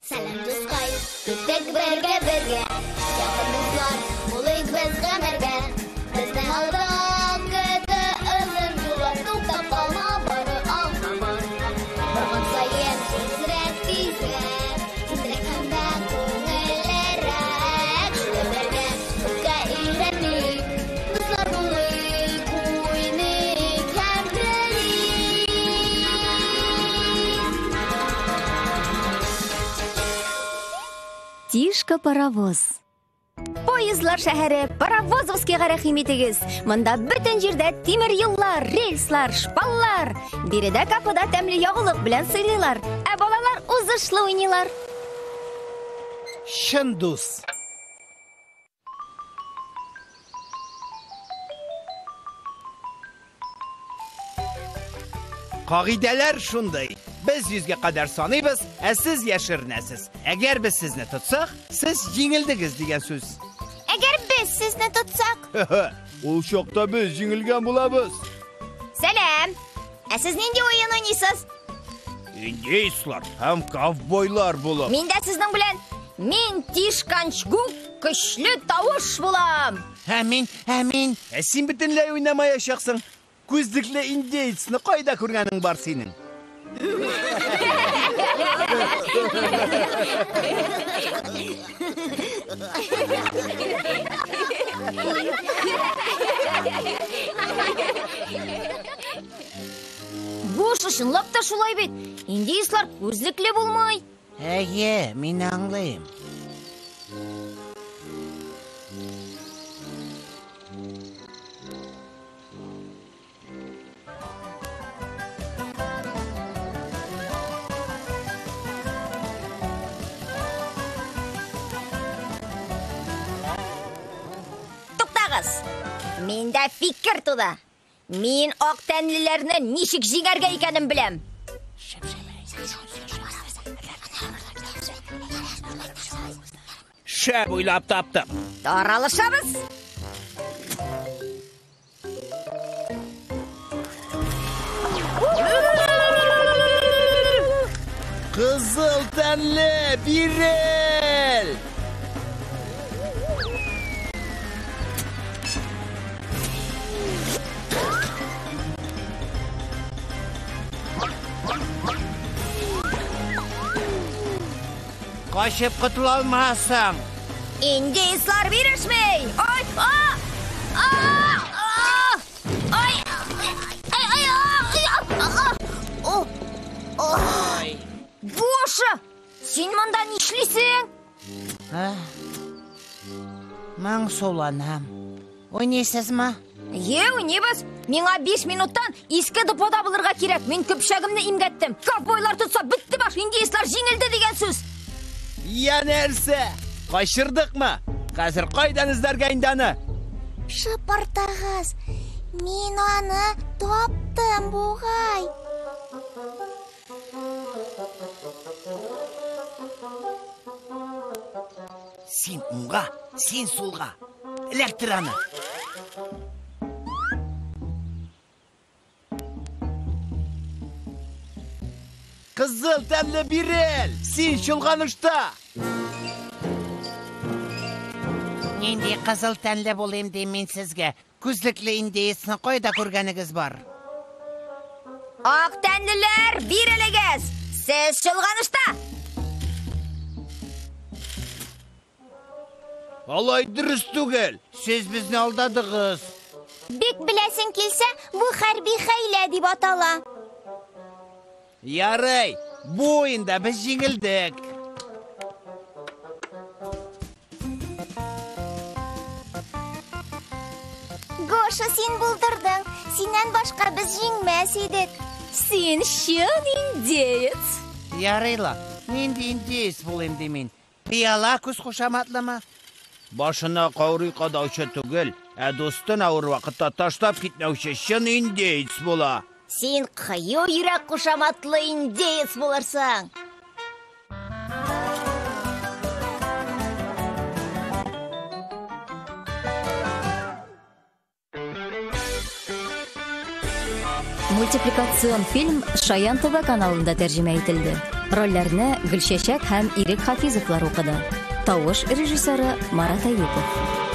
Сәлем дускай, киттек бергә. Якын дуслар, булыйк без гомергә. Безнең алда көтә озын юллар, туктап калма бары аңламан. Барган саен тизрәк, һәм дә күңеллерәк. Шулай бергә күккә өйрәник, дуслар булыйк, уйныйк һәм көлик. Тишка-паровоз. Поездлар шәһәре Паровозовскийга рәхим итегез. Монда бөтен җирдә тимер юллар, рельслар, шпаллар. Биредә капыда тәмле ягылык белән сыйлыйлар. Ә балалар узышлы уйныйлар. Чын дус. Кагыйдәләр шундай. Без 100-гә кадәр саныйбыз, ә сез яшеренәсез. Әгәр без сезне тотсак, сез җиңелдегез дигән сүз. Әгәр без сезне тотсак, Ул чакта без җиңелгән булабыз. сәлам. Ә сез нинди уен уйныйсыз? Индейслар һәм ковбойлар булып. Мин дә сезнең белән мин Тишканчгук көчле тавыш булам. Әмин. Ә син бөтенләй уйнамаячаксың. Күзлекле индейцны кайда күргәнең бар синең? Бу чынлап та шулай бит. Индейслар күзлекле булмый. Әйе, мин аңлыйм. Туктагыз. Миндә фикер туды. Мин ак тәнлеләрне ничек җиңәргә икәнен беләм. Шәп уйлап таптым. Таралышабыз. Кызыл тәнле Бирел! Качып кутыла алмассың. Индейслар бирешмей. Ой! Ой! Боша! Син монда нишлисең? Мен соланам. Уйнайсызмы? Уйнайбыз. Миңа 5 минуттан иске депода булырга кирәк. Мин көпшәгемне имгәттем. Ковбойлар тотса битте баш, индейслар җиңелде дигән сүз. Я нәрсә? Качырдыкмы? Хәзер кайдан эзләргә инде аны? Шыпыртыгыз. Мин аны таптым бугай. Син уңга, син сулга. Электр аны. Кызыл тәмле Бирел, син чолганышта. Нинди кызыл тәнле булыйм дим мин сезгә. Күзлекле индейцны кайда күргәнегез бар? Ак тәнлеләр, бирелегез. Сез чолганышта. Алай дөрес түгел. Сез безне алдадыгыз. Бик беләсең килсә, бу хәрби хәйлә дип атала. Ярый, бу уенда без җиңелдек. Гоша, син булдырдың. Синнән башка без җиңмәс идек. Син чын индеец. Ярыйла, нинди индейц булыйм ди мин. Пияла күз кушаматлымы? Башына каурый кадаучы түгел, ә достын авыр вакытта таштап китмәүче чын индейц була. Син кыю йөрәк кушаматлы индеец булырсың. Мультипликацион фильм Шаян ТВ каналында тәрҗемә ителде. Рольләрне Гөлчәчәк һәм Ирек Хафизовлар укыды. Тавыш режиссеры Марат Әюпов.